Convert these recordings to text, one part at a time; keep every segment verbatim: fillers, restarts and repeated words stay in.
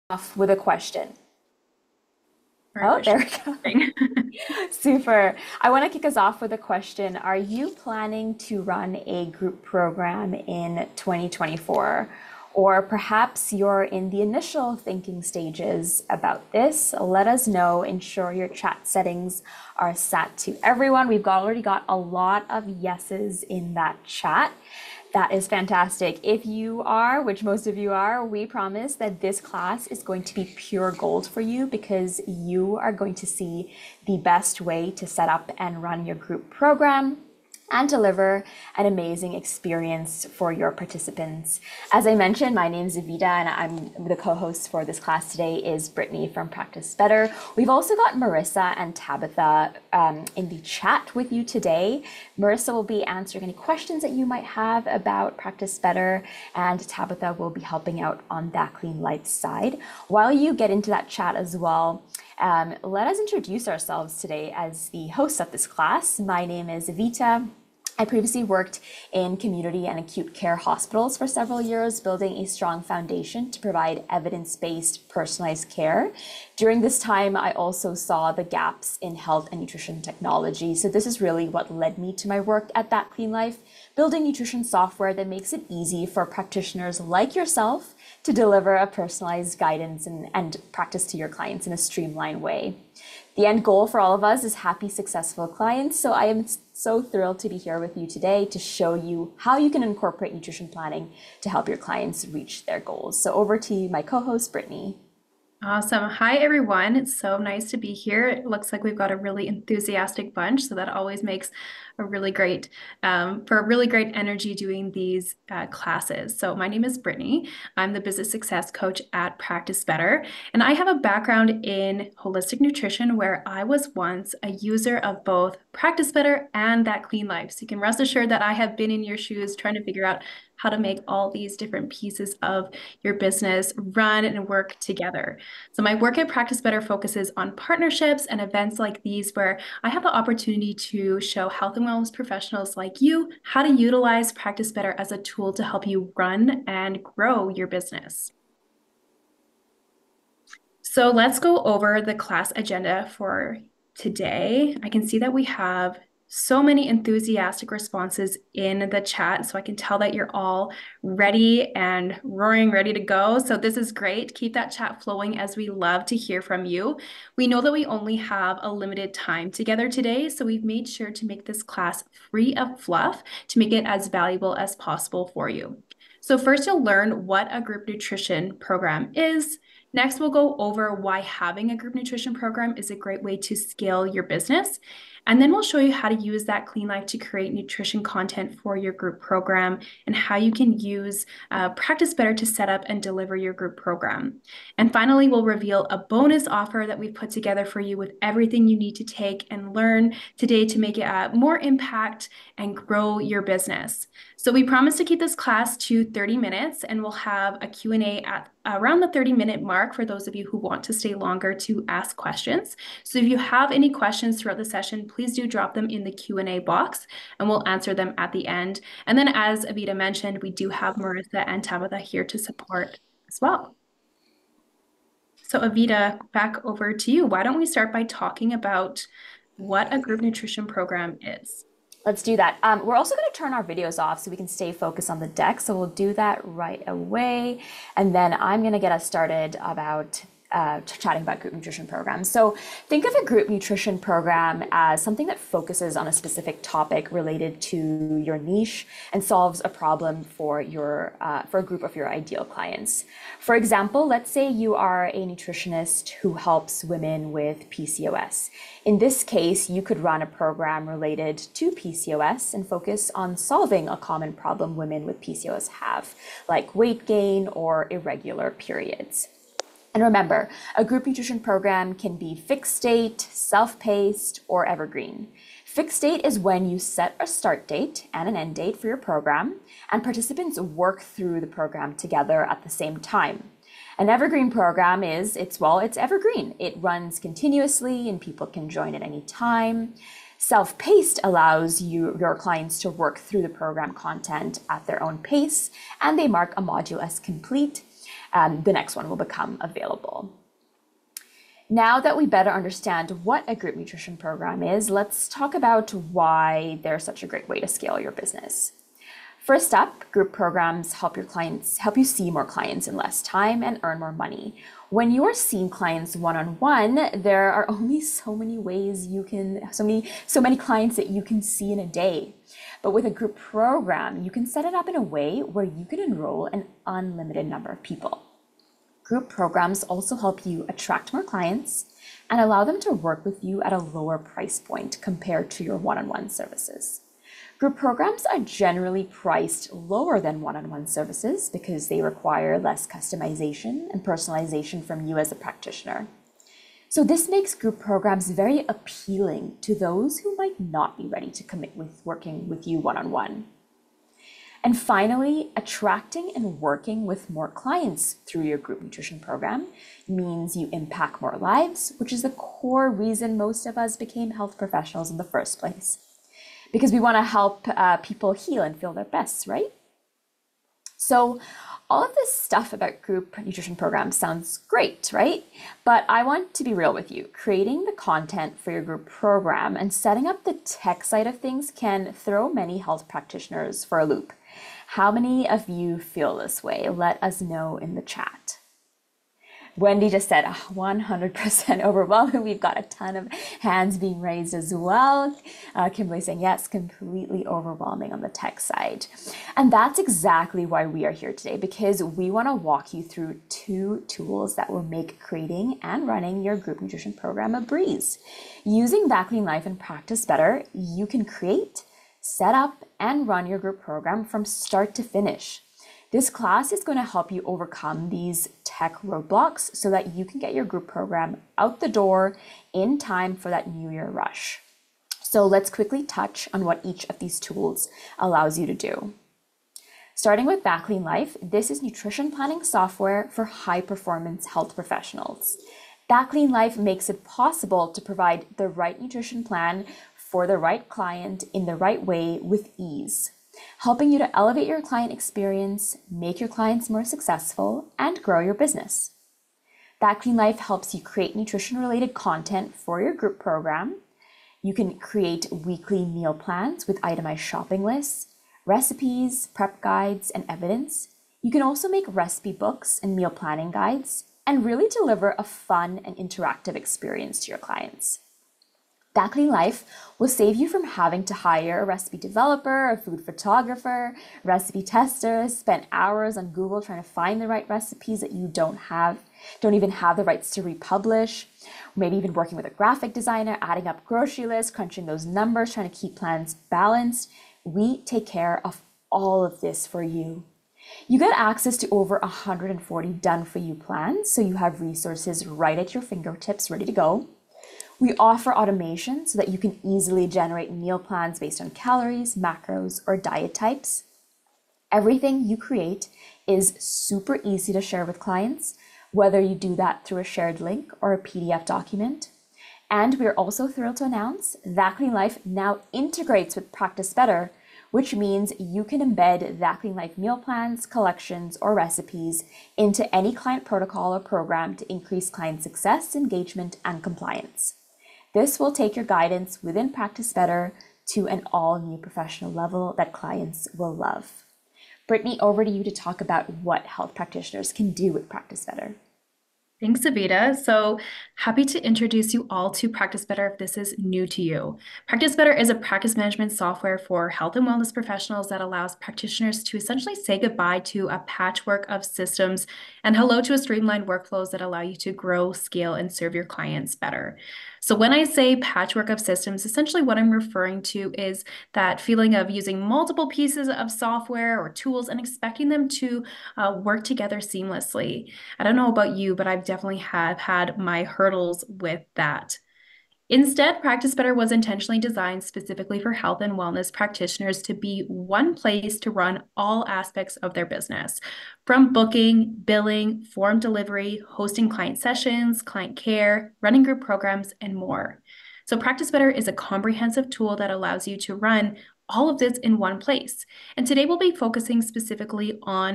Off with a question. Or Oh, there question. we go. Super. I want to kick us off with a question. Are you planning to run a group program in twenty twenty-four? Or perhaps you're in the initial thinking stages about this. Let us know. Ensure your chat settings are set to everyone. We've got, already got a lot of yeses in that chat. That is fantastic. If you are, which most of you are, we promise that this class is going to be pure gold for you because you are going to see the best way to set up and run your group program and deliver an amazing experience for your participants. As I mentioned, my name is Evita and I'm the co-host for this class today is Brittany from Practice Better. We've also got Marissa and Tabitha um, in the chat with you today. Marissa will be answering any questions that you might have about Practice Better, and Tabitha will be helping out on that Clean Lights side. While you get into that chat as well, Um, let us introduce ourselves today as the hosts of this class. My name is Evita. I previously worked in community and acute care hospitals for several years, building a strong foundation to provide evidence-based personalized care. During this time, I also saw the gaps in health and nutrition technology. So this is really what led me to my work at That Clean Life, building nutrition software that makes it easy for practitioners like yourself to deliver a personalized guidance and, and practice to your clients in a streamlined way. The end goal for all of us is happy, successful clients. So I am so thrilled to be here with you today to show you how you can incorporate nutrition planning to help your clients reach their goals. So over to you, my co-host, Brittany. Awesome. Hi, everyone. It's so nice to be here. It looks like we've got a really enthusiastic bunch, so that always makes a really great, um, for a really great energy doing these uh, classes. So my name is Brittany. I'm the business success coach at Practice Better, and I have a background in holistic nutrition where I was once a user of both Practice Better and That Clean Life. So you can rest assured that I have been in your shoes trying to figure out how to make all these different pieces of your business run and work together. So my work at Practice Better focuses on partnerships and events like these where I have the opportunity to show health and wellness professionals like you how to utilize Practice Better as a tool to help you run and grow your business. So let's go over the class agenda for today. I can see that we have so many enthusiastic responses in the chat, so I can tell that you're all ready and roaring, ready to go. So this is great. Keep that chat flowing as we love to hear from you. We know that we only have a limited time together today, so we've made sure to make this class free of fluff to make it as valuable as possible for you. So first, you'll learn what a group nutrition program is. Next, we'll go over why having a group nutrition program is a great way to scale your business. And then we'll show you how to use that Clean Life to create nutrition content for your group program and how you can use uh, Practice Better to set up and deliver your group program. And finally, we'll reveal a bonus offer that we've put together for you with everything you need to take and learn today to make it uh, more impact and grow your business. So we promise to keep this class to thirty minutes, and we'll have a Q and A at around the thirty minute mark for those of you who want to stay longer to ask questions. So if you have any questions throughout the session, please do drop them in the Q and A box and we'll answer them at the end. And then as Evita mentioned, we do have Marissa and Tabitha here to support as well. So Evita, back over to you. Why don't we start by talking about what a group nutrition program is? Let's do that. Um, we're also going to turn our videos off so we can stay focused on the deck. So we'll do that right away. And then I'm going to get us started about uh, chatting about group nutrition programs. So think of a group nutrition program as something that focuses on a specific topic related to your niche and solves a problem for your uh, for a group of your ideal clients. For example, let's say you are a nutritionist who helps women with P C O S. In this case, you could run a program related to P C O S and focus on solving a common problem women with P C O S have, like weight gain or irregular periods. And remember, a group nutrition program can be fixed date, self-paced, or evergreen. Fixed date is when you set a start date and an end date for your program, and participants work through the program together at the same time. An evergreen program is, it's, well, it's evergreen. It runs continuously and people can join at any time. Self-paced allows you, your clients to work through the program content at their own pace, and they mark a module as complete. um, the next one will become available. Now that we better understand what a group nutrition program is, let's talk about why they're such a great way to scale your business. First up, group programs help your clients help you see more clients in less time and earn more money. When you are seeing clients one-on-one, there are only so many ways you can, so many, so many clients that you can see in a day. But with a group program, you can set it up in a way where you can enroll an unlimited number of people. Group programs also help you attract more clients and allow them to work with you at a lower price point compared to your one-on-one services. Group programs are generally priced lower than one-on-one services because they require less customization and personalization from you as a practitioner. So this makes group programs very appealing to those who might not be ready to commit with working with you one-on-one. And finally, attracting and working with more clients through your group nutrition program means you impact more lives, which is the core reason most of us became health professionals in the first place. Because we want to help uh, people heal and feel their best, right? So all of this stuff about group nutrition programs sounds great, right? But I want to be real with you. Creating the content for your group program and setting up the tech side of things can throw many health practitioners for a loop. How many of you feel this way? Let us know in the chat. Wendy just said one hundred percent overwhelming. We've got a ton of hands being raised as well. Uh, Kimberly saying, yes, completely overwhelming on the tech side. And that's exactly why we are here today, because we want to walk you through two tools that will make creating and running your group nutrition program a breeze. Using That Clean Life and Practice Better, you can create, set up, and run your group program from start to finish. This class is going to help you overcome these tech roadblocks so that you can get your group program out the door in time for that New Year rush. So let's quickly touch on what each of these tools allows you to do. Starting with That Clean Life, this is nutrition planning software for high-performance health professionals. That Clean Life makes it possible to provide the right nutrition plan for the right client in the right way with ease, helping you to elevate your client experience, make your clients more successful, and grow your business. That Clean Life helps you create nutrition-related content for your group program. You can create weekly meal plans with itemized shopping lists, recipes, prep guides, and evidence. You can also make recipe books and meal planning guides, and really deliver a fun and interactive experience to your clients. That Clean Life will save you from having to hire a recipe developer, a food photographer, recipe tester, spend hours on Google trying to find the right recipes that you don't have, don't even have the rights to republish, maybe even working with a graphic designer, adding up grocery lists, crunching those numbers, trying to keep plans balanced. We take care of all of this for you. You get access to over one hundred forty done-for-you plans, so you have resources right at your fingertips ready to go. We offer automation so that you can easily generate meal plans based on calories, macros, or diet types. Everything you create is super easy to share with clients, whether you do that through a shared link or a P D F document. And we're also thrilled to announce That Clean Life now integrates with Practice Better, which means you can embed That Clean Life meal plans, collections, or recipes into any client protocol or program to increase client success, engagement, and compliance. This will take your guidance within Practice Better to an all-new professional level that clients will love. Brittany, over to you to talk about what health practitioners can do with Practice Better. Thanks, Avita. So happy to introduce you all to Practice Better if this is new to you. Practice Better is a practice management software for health and wellness professionals that allows practitioners to essentially say goodbye to a patchwork of systems and hello to a streamlined workflows that allow you to grow, scale, and serve your clients better. So when I say patchwork of systems, essentially what I'm referring to is that feeling of using multiple pieces of software or tools and expecting them to uh, work together seamlessly. I don't know about you, but I've definitely have had my hurdles with that. Instead, Practice Better was intentionally designed specifically for health and wellness practitioners to be one place to run all aspects of their business, from booking, billing, form delivery, hosting client sessions, client care, running group programs, and more. So Practice Better is a comprehensive tool that allows you to run all of this in one place. And today we'll be focusing specifically on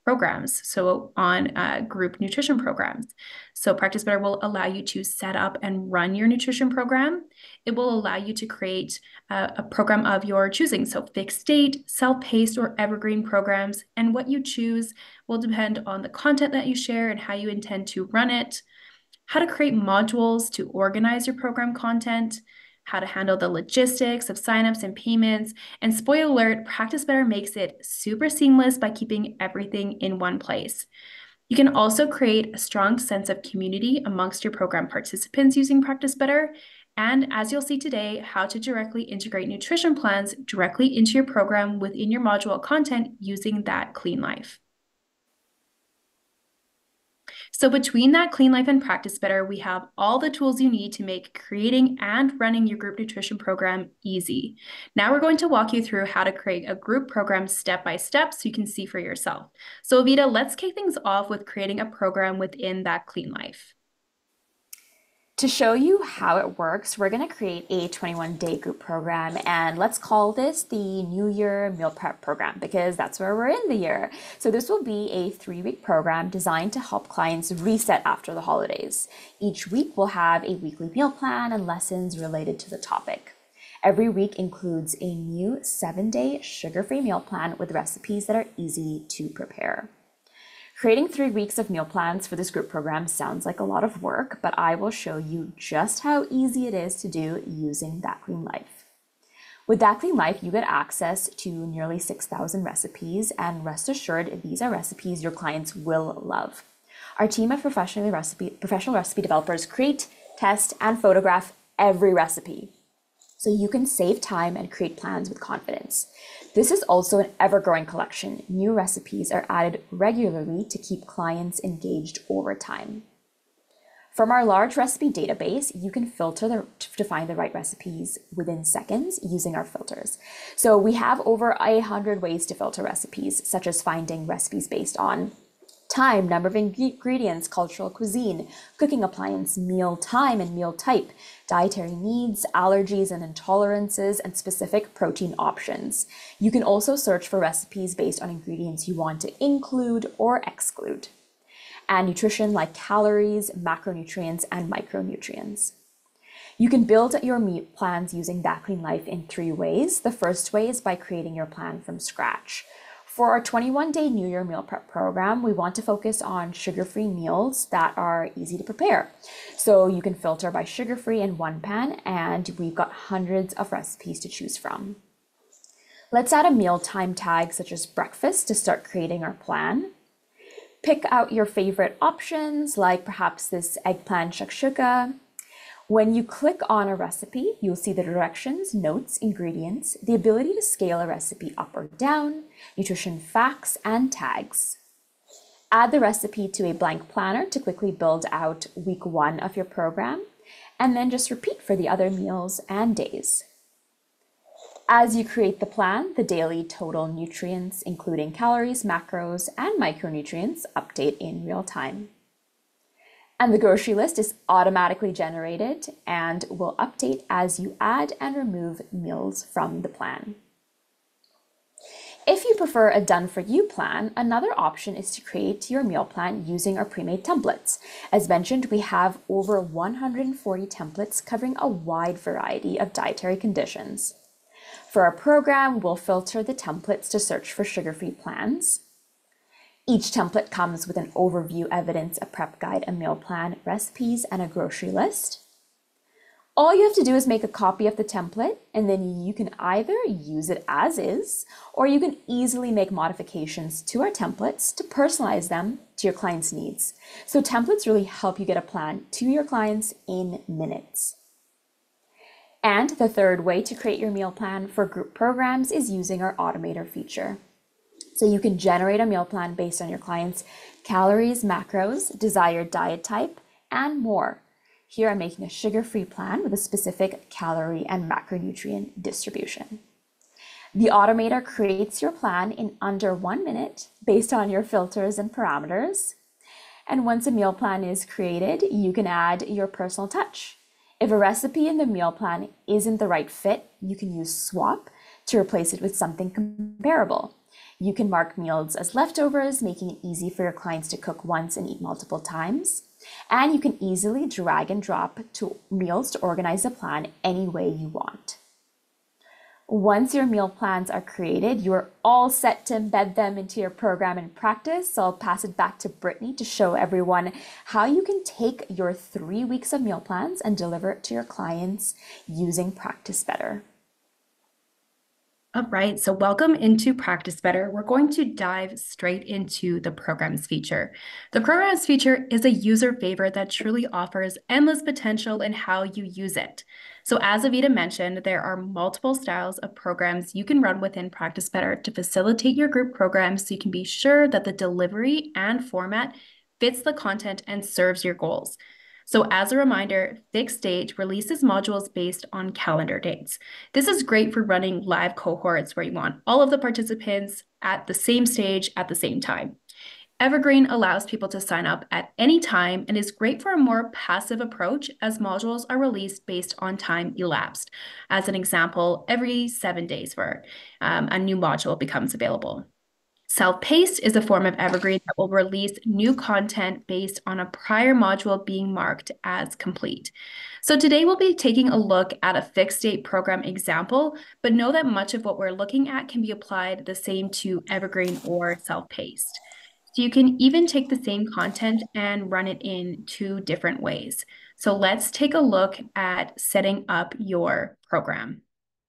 programs, so on uh, group nutrition programs. So Practice Better will allow you to set up and run your nutrition program. It will allow you to create a, a program of your choosing, so fixed date, self-paced, or evergreen programs. And what you choose will depend on the content that you share and how you intend to run it, how to create modules to organize your program content, how to handle the logistics of signups and payments. And spoiler alert, Practice Better makes it super seamless by keeping everything in one place. You can also create a strong sense of community amongst your program participants using Practice Better. And as you'll see today, how to directly integrate nutrition plans directly into your program within your module content using that Clean Life. So between that Clean Life and Practice Better, we have all the tools you need to make creating and running your group nutrition program easy. Now we're going to walk you through how to create a group program step by step so you can see for yourself. So Avita, let's kick things off with creating a program within that Clean Life. To show you how it works, we're going to create a twenty-one day group program, and let's call this the New Year Meal Prep Program because that's where we're in the year. So this will be a three week program designed to help clients reset after the holidays. Each week we'll have a weekly meal plan and lessons related to the topic. Every week includes a new seven day sugar-free meal plan with recipes that are easy to prepare. Creating three weeks of meal plans for this group program sounds like a lot of work, but I will show you just how easy it is to do using That Clean Life. With That Clean Life, you get access to nearly six thousand recipes, and rest assured, these are recipes your clients will love. Our team of professional recipe, professional recipe developers create, test, and photograph every recipe, so you can save time and create plans with confidence. This is also an ever-growing collection. New recipes are added regularly to keep clients engaged over time. From our large recipe database, you can filter the, to find the right recipes within seconds using our filters. So we have over a hundred ways to filter recipes, such as finding recipes based on time, number of ingredients, cultural cuisine, cooking appliance, meal time and meal type, dietary needs, allergies and intolerances, and specific protein options. You can also search for recipes based on ingredients you want to include or exclude, and nutrition like calories, macronutrients, and micronutrients. You can build your meal plans using That Clean Life in three ways. The first way is by creating your plan from scratch. For our twenty-one day New Year Meal Prep program, we want to focus on sugar-free meals that are easy to prepare. So you can filter by sugar-free in one pan, and we've got hundreds of recipes to choose from. Let's add a mealtime tag such as breakfast to start creating our plan. Pick out your favorite options, like perhaps this eggplant shakshuka. When you click on a recipe, you'll see the directions, notes, ingredients, the ability to scale a recipe up or down, nutrition facts, and tags. Add the recipe to a blank planner to quickly build out week one of your program, and then just repeat for the other meals and days. As you create the plan, the daily total nutrients, including calories, macros, and micronutrients, update in real time. And the grocery list is automatically generated and will update as you add and remove meals from the plan. If you prefer a done-for-you plan, another option is to create your meal plan using our pre-made templates. As mentioned, we have over one hundred forty templates covering a wide variety of dietary conditions. For our program, we'll filter the templates to search for sugar-free plans. Each template comes with an overview, evidence, a prep guide, a meal plan, recipes, and a grocery list. All you have to do is make a copy of the template, and then you can either use it as is, or you can easily make modifications to our templates to personalize them to your clients' needs. So templates really help you get a plan to your clients in minutes. And the third way to create your meal plan for group programs is using our Automator feature. So you can generate a meal plan based on your clients' calories, macros, desired diet type, and more. Here I'm making a sugar-free plan with a specific calorie and macronutrient distribution. The Automator creates your plan in under one minute based on your filters and parameters. And once a meal plan is created, you can add your personal touch. If a recipe in the meal plan isn't the right fit, you can use Swap to replace it with something comparable. You can mark meals as leftovers, making it easy for your clients to cook once and eat multiple times. And you can easily drag and drop to meals to organize a plan any way you want. Once your meal plans are created, you are all set to embed them into your program and practice. So I'll pass it back to Brittany to show everyone how you can take your three weeks of meal plans and deliver it to your clients using Practice Better. All right, so welcome into Practice Better. We're going to dive straight into the Programs feature. The Programs feature is a user favorite that truly offers endless potential in how you use it. So as Avita mentioned, there are multiple styles of programs you can run within Practice Better to facilitate your group programs so you can be sure that the delivery and format fits the content and serves your goals. So as a reminder, Fixed Date releases modules based on calendar dates. This is great for running live cohorts where you want all of the participants at the same stage at the same time. Evergreen allows people to sign up at any time and is great for a more passive approach as modules are released based on time elapsed. As an example, every seven days where um, a new module becomes available. Self-paced is a form of Evergreen that will release new content based on a prior module being marked as complete. So today we'll be taking a look at a fixed date program example, but know that much of what we're looking at can be applied the same to Evergreen or self-paced. So you can even take the same content and run it in two different ways. So let's take a look at setting up your program.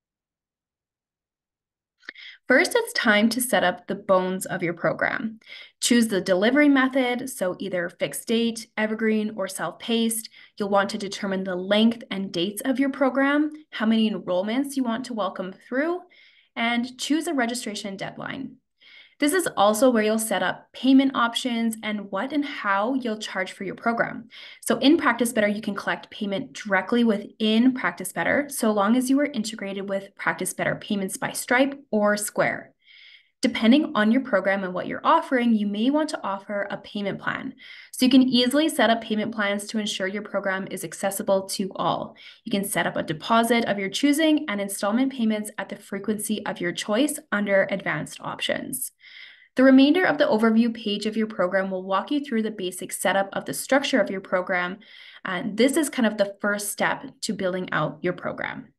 First, it's time to set up the bones of your program. Choose the delivery method, so either fixed date, evergreen, or self-paced. You'll want to determine the length and dates of your program, how many enrollments you want to welcome through, and choose a registration deadline. This is also where you'll set up payment options and what and how you'll charge for your program. So in Practice Better, you can collect payment directly within Practice Better, so long as you are integrated with Practice Better Payments by Stripe or Square. Depending on your program and what you're offering, you may want to offer a payment plan. So you can easily set up payment plans to ensure your program is accessible to all. You can set up a deposit of your choosing and installment payments at the frequency of your choice under advanced options. The remainder of the overview page of your program will walk you through the basic setup of the structure of your program. And this is kind of the first step to building out your program.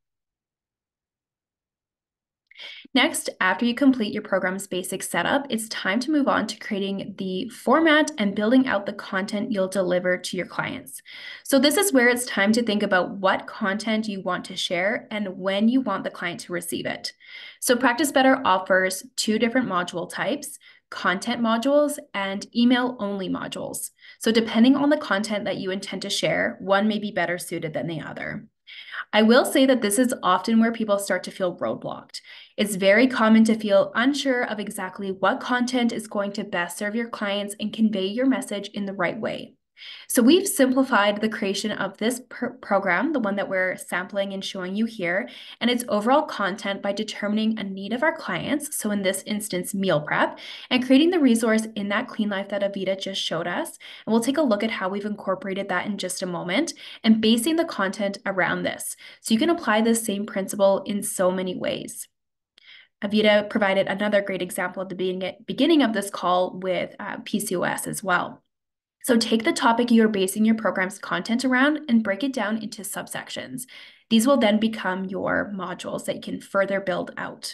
Next, after you complete your program's basic setup, it's time to move on to creating the format and building out the content you'll deliver to your clients. So this is where it's time to think about what content you want to share and when you want the client to receive it. So Practice Better offers two different module types: content modules and email-only modules. So depending on the content that you intend to share, one may be better suited than the other. I will say that this is often where people start to feel roadblocked. It's very common to feel unsure of exactly what content is going to best serve your clients and convey your message in the right way. So we've simplified the creation of this program, the one that we're sampling and showing you here, and its overall content by determining a need of our clients, so in this instance, meal prep, and creating the resource in that Clean Life that Avita just showed us. And we'll take a look at how we've incorporated that in just a moment and basing the content around this. So you can apply this same principle in so many ways. Avita provided another great example at the beginning of this call with uh, P C O S as well. So take the topic you're basing your program's content around and break it down into subsections. These will then become your modules that you can further build out.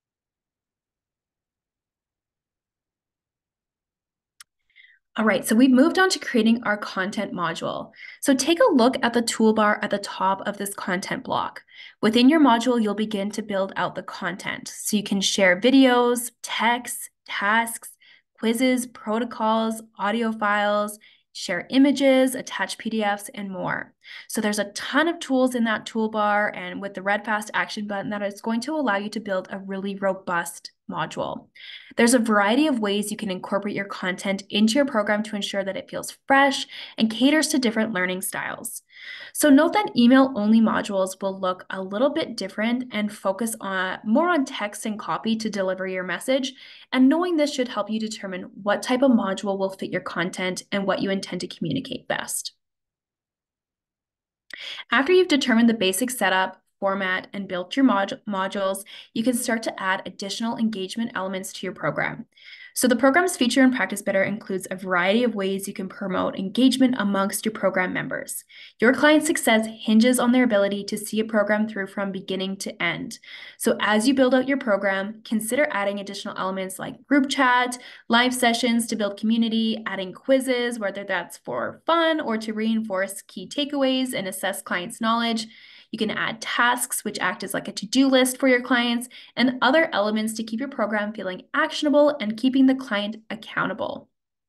All right, so we've moved on to creating our content module. So take a look at the toolbar at the top of this content block. Within your module, you'll begin to build out the content. So you can share videos, texts, tasks, quizzes, protocols, audio files, share images, attach P D Fs, and more. So there's a ton of tools in that toolbar, and with the red fast action button, that is going to allow you to build a really robust module. There's a variety of ways you can incorporate your content into your program to ensure that it feels fresh and caters to different learning styles. So note that email-only modules will look a little bit different and focus on more on text and copy to deliver your message. And knowing this should help you determine what type of module will fit your content and what you intend to communicate best. After you've determined the basic setup, format, and built your mod modules, you can start to add additional engagement elements to your program. So the program's feature in Practice Better includes a variety of ways you can promote engagement amongst your program members. Your client's success hinges on their ability to see a program through from beginning to end. So as you build out your program, consider adding additional elements like group chat, live sessions to build community, adding quizzes, whether that's for fun or to reinforce key takeaways and assess clients' knowledge. You can add tasks, which act as like a to-do list for your clients, and other elements to keep your program feeling actionable and keeping the client accountable.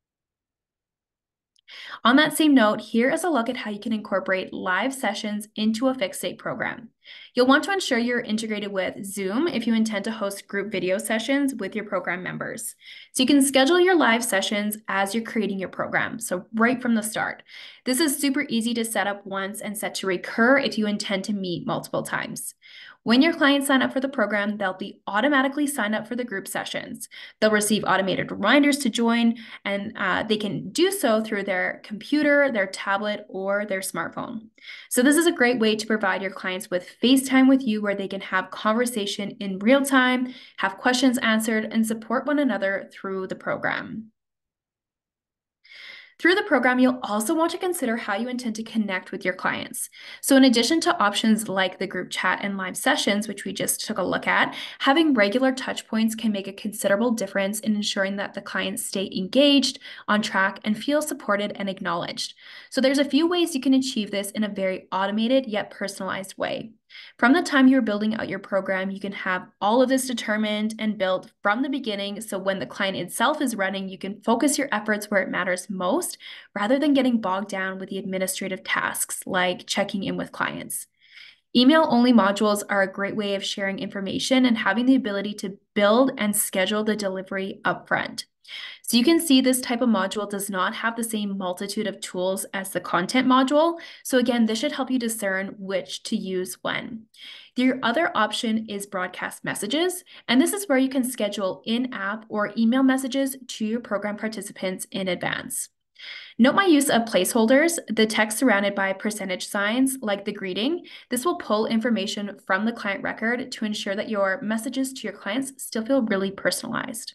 On that same note, here is a look at how you can incorporate live sessions into a fixed date program. You'll want to ensure you're integrated with Zoom if you intend to host group video sessions with your program members. So you can schedule your live sessions as you're creating your program, so right from the start. This is super easy to set up once and set to recur if you intend to meet multiple times. When your clients sign up for the program, they'll be automatically signed up for the group sessions. They'll receive automated reminders to join, and uh, they can do so through their computer, their tablet, or their smartphone. So this is a great way to provide your clients with FaceTime with you where they can have conversation in real time, have questions answered, and support one another through the program. Through the program, you'll also want to consider how you intend to connect with your clients. So in addition to options like the group chat and live sessions, which we just took a look at, having regular touch points can make a considerable difference in ensuring that the clients stay engaged, on track, and feel supported and acknowledged. So there's a few ways you can achieve this in a very automated yet personalized way. From the time you're building out your program, you can have all of this determined and built from the beginning, so when the client itself is running, you can focus your efforts where it matters most, rather than getting bogged down with the administrative tasks like checking in with clients. Email-only modules are a great way of sharing information and having the ability to build and schedule the delivery upfront. So you can see this type of module does not have the same multitude of tools as the content module. So again, this should help you discern which to use when. Your other option is broadcast messages, and this is where you can schedule in-app or email messages to your program participants in advance. Note my use of placeholders, the text surrounded by percentage signs like the greeting. This will pull information from the client record to ensure that your messages to your clients still feel really personalized.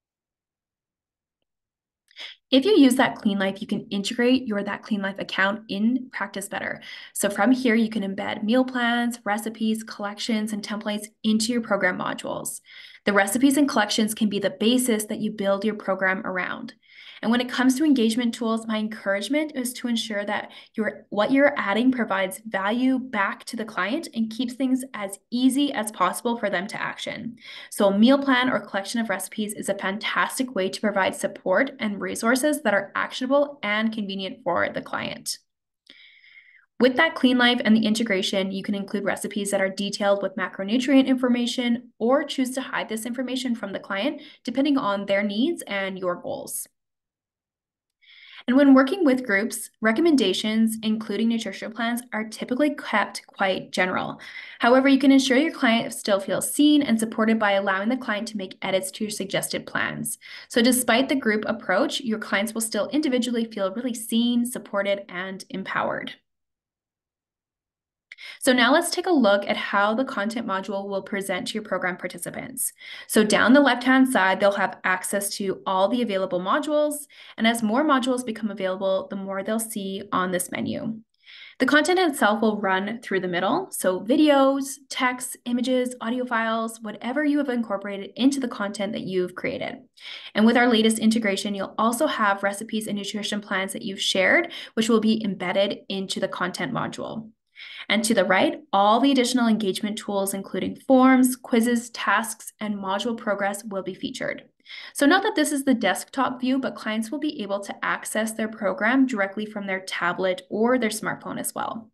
If you use That Clean Life, you can integrate your That Clean Life account in Practice Better. So from here, you can embed meal plans, recipes, collections, and templates into your program modules. The recipes and collections can be the basis that you build your program around. And when it comes to engagement tools, my encouragement is to ensure that your, what you're adding provides value back to the client and keeps things as easy as possible for them to action. So a meal plan or collection of recipes is a fantastic way to provide support and resources that are actionable and convenient for the client. With That Clean Life and the integration, you can include recipes that are detailed with macronutrient information or choose to hide this information from the client depending on their needs and your goals. And when working with groups, recommendations, including nutrition plans, are typically kept quite general. However, you can ensure your client still feels seen and supported by allowing the client to make edits to your suggested plans. So despite the group approach, your clients will still individually feel really seen, supported, and empowered. So now let's take a look at how the content module will present to your program participants. So down the left-hand side, they'll have access to all the available modules. And as more modules become available, the more they'll see on this menu. The content itself will run through the middle. So videos, text, images, audio files, whatever you have incorporated into the content that you've created. And with our latest integration, you'll also have recipes and nutrition plans that you've shared, which will be embedded into the content module. And to the right, all the additional engagement tools, including forms, quizzes, tasks, and module progress will be featured. So note that this is the desktop view, but clients will be able to access their program directly from their tablet or their smartphone as well.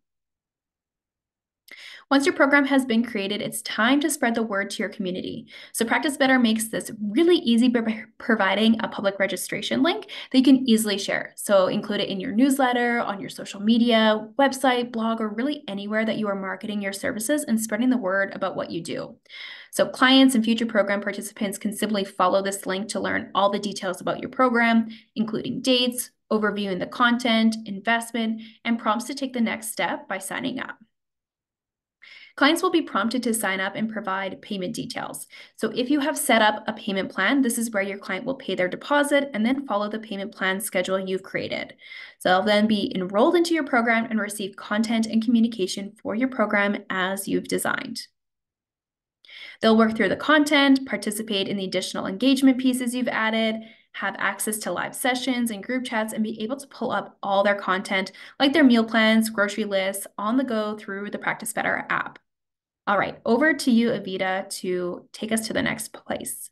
Once your program has been created, it's time to spread the word to your community. So Practice Better makes this really easy by providing a public registration link that you can easily share. So include it in your newsletter, on your social media, website, blog, or really anywhere that you are marketing your services and spreading the word about what you do. So clients and future program participants can simply follow this link to learn all the details about your program, including dates, overviewing the content, investment, and prompts to take the next step by signing up. Clients will be prompted to sign up and provide payment details. So if you have set up a payment plan, this is where your client will pay their deposit and then follow the payment plan schedule you've created. So they'll then be enrolled into your program and receive content and communication for your program as you've designed. They'll work through the content, participate in the additional engagement pieces you've added, have access to live sessions and group chats, and be able to pull up all their content, like their meal plans, grocery lists, on the go through the Practice Better app. All right, over to you, Avita, to take us to the next place.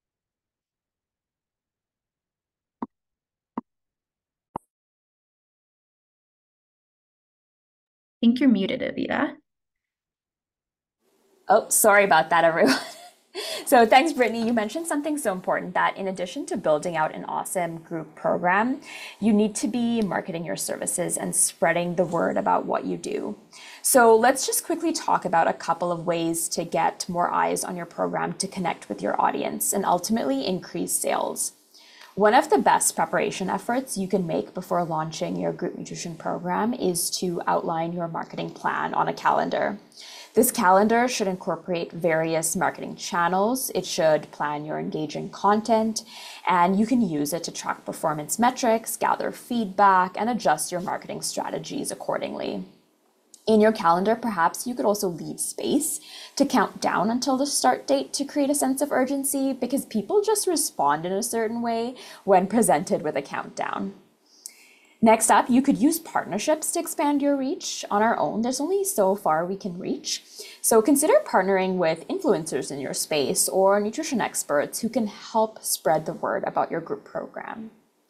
I think you're muted, Avita. Oh, sorry about that, everyone. So thanks, Brittany. You mentioned something so important that in addition to building out an awesome group program, you need to be marketing your services and spreading the word about what you do. So let's just quickly talk about a couple of ways to get more eyes on your program to connect with your audience and ultimately increase sales. One of the best preparation efforts you can make before launching your group nutrition program is to outline your marketing plan on a calendar. This calendar should incorporate various marketing channels. It should plan your engaging content, and you can use it to track performance metrics, gather feedback, and adjust your marketing strategies accordingly. In your calendar, perhaps you could also leave space to count down until the start date to create a sense of urgency, because people just respond in a certain way when presented with a countdown. Next up, you could use partnerships to expand your reach. On our own, there's only so far we can reach. So consider partnering with influencers in your space or nutrition experts who can help spread the word about your group program.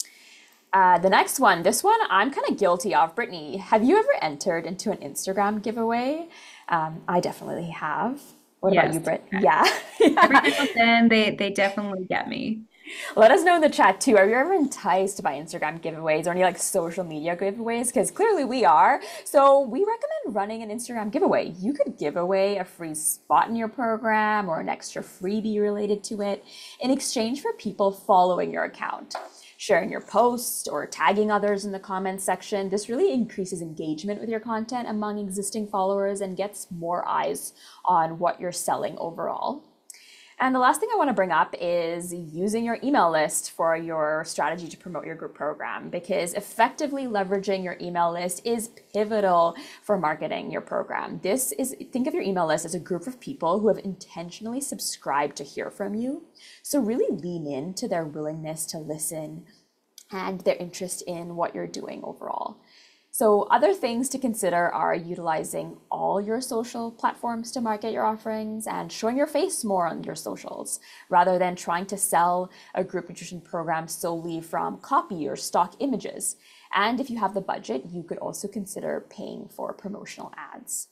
Uh, the next one, this one I'm kind of guilty of. Brittany, have you ever entered into an Instagram giveaway? Um, I definitely have. What Yes. about you, Britt? Yeah. Every now and then they, they definitely get me. Let us know in the chat too. Are you ever enticed by Instagram giveaways or any like social media giveaways? Because clearly we are. So we recommend running an Instagram giveaway. You could give away a free spot in your program or an extra freebie related to it in exchange for people following your account, sharing your posts or tagging others in the comments section. This really increases engagement with your content among existing followers and gets more eyes on what you're selling overall. And the last thing I want to bring up is using your email list for your strategy to promote your group program, because effectively leveraging your email list is pivotal for marketing your program. This is, think of your email list as a group of people who have intentionally subscribed to hear from you. So really lean into their willingness to listen and their interest in what you're doing overall. So other things to consider are utilizing all your social platforms to market your offerings and showing your face more on your socials, rather than trying to sell a group nutrition program solely from copy or stock images. And if you have the budget, you could also consider paying for promotional ads.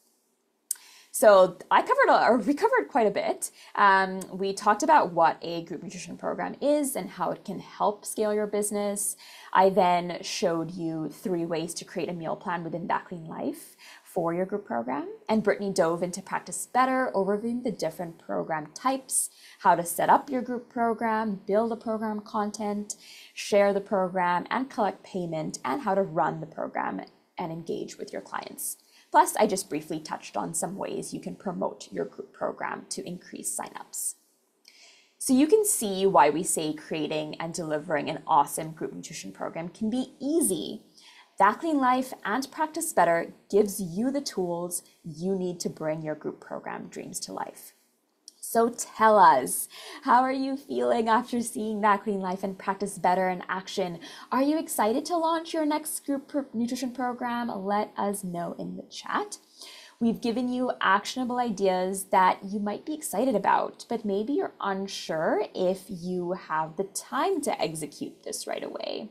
So I covered, or we covered quite a bit. Um, we talked about what a group nutrition program is and how it can help scale your business. I then showed you three ways to create a meal plan within That Clean Life for your group program. And Brittany dove into Practice Better, overviewing the different program types, how to set up your group program, build a program content, share the program, and collect payment, and how to run the program and engage with your clients. Plus, I just briefly touched on some ways you can promote your group program to increase signups. So you can see why we say creating and delivering an awesome group nutrition program can be easy. That Clean Life and Practice Better gives you the tools you need to bring your group program dreams to life. So tell us, how are you feeling after seeing That Clean Life and Practice Better in action? Are you excited to launch your next group nutrition program? Let us know in the chat. We've given you actionable ideas that you might be excited about, but maybe you're unsure if you have the time to execute this right away.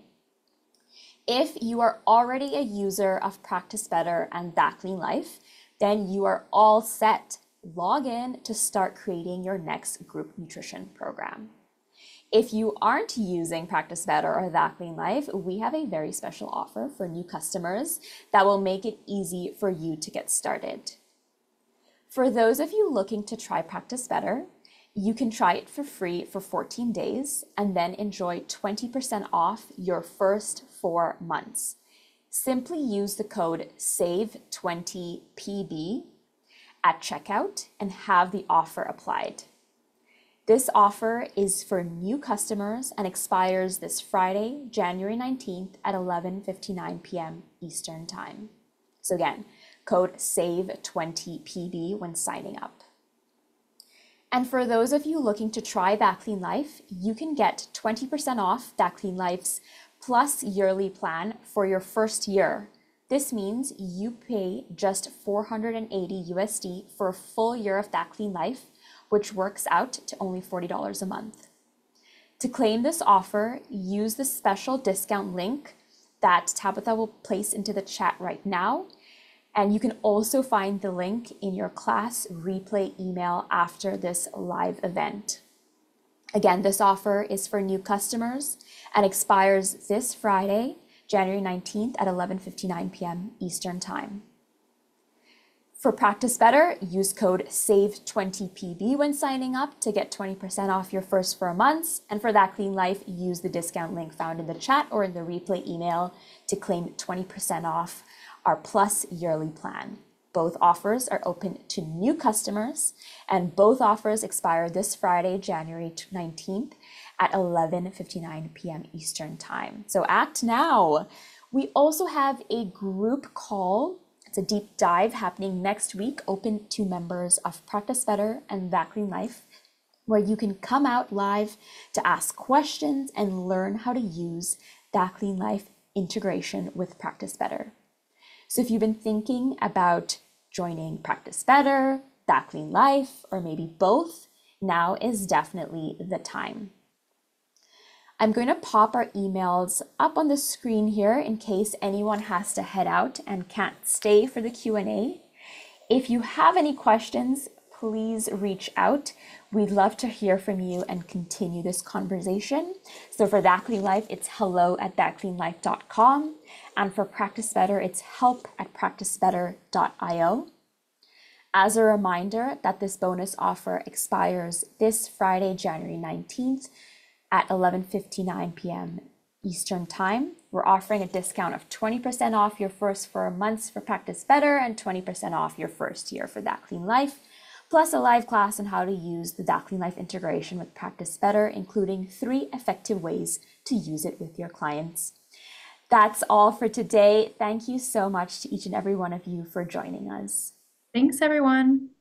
If you are already a user of Practice Better and That Clean Life, then you are all set. Log in to start creating your next group nutrition program. If you aren't using Practice Better or That Clean Life, we have a very special offer for new customers that will make it easy for you to get started. For those of you looking to try Practice Better, you can try it for free for fourteen days and then enjoy twenty percent off your first four months. Simply use the code S A V E twenty P B at checkout and have the offer applied. This offer is for new customers and expires this Friday, January nineteenth at eleven fifty-nine p m Eastern Time. So again, code save twenty P B when signing up. And for those of you looking to try That Clean Life, you can get twenty percent off That Clean Life's Plus yearly plan for your first year. This means you pay just four hundred eighty U S D for a full year of That Clean Life, which works out to only forty dollars a month. To claim this offer, use the special discount link that Tabitha will place into the chat right now. And you can also find the link in your class replay email after this live event. Again, this offer is for new customers and expires this Friday, January nineteenth at eleven fifty-nine p m Eastern Time. For Practice Better, use code save twenty P B when signing up to get twenty percent off your first four months. And for That Clean Life, use the discount link found in the chat or in the replay email to claim twenty percent off our Plus yearly plan. Both offers are open to new customers, and both offers expire this Friday, January nineteenth at eleven fifty-nine p m Eastern Time. So act now. We also have a group call. It's a deep dive happening next week, open to members of Practice Better and That Clean Life, where you can come out live to ask questions and learn how to use That Clean Life integration with Practice Better. So if you've been thinking about joining Practice Better, That Clean Life, or maybe both, now is definitely the time. I'm going to pop our emails up on the screen here in case anyone has to head out and can't stay for the Q and A. If you have any questions, please reach out. We'd love to hear from you and continue this conversation. So for That Clean Life, it's hello at that clean life dot com. And for Practice Better, it's help at practice better dot i o. As a reminder that this bonus offer expires this Friday, January nineteenth at eleven fifty-nine p m Eastern Time. We're offering a discount of twenty percent off your first four months for Practice Better and twenty percent off your first year for That Clean Life, plus a live class on how to use the That Clean Life integration with Practice Better, including three effective ways to use it with your clients. That's all for today. Thank you so much to each and every one of you for joining us. Thanks, everyone.